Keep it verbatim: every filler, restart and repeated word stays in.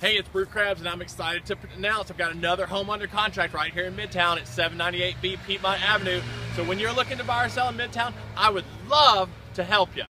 Hey, it's Bru Krebs, and I'm excited to announce I've got another home under contract right here in Midtown at seven ninety-eight B Piedmont Avenue. So when you're looking to buy or sell in Midtown, I would love to help you.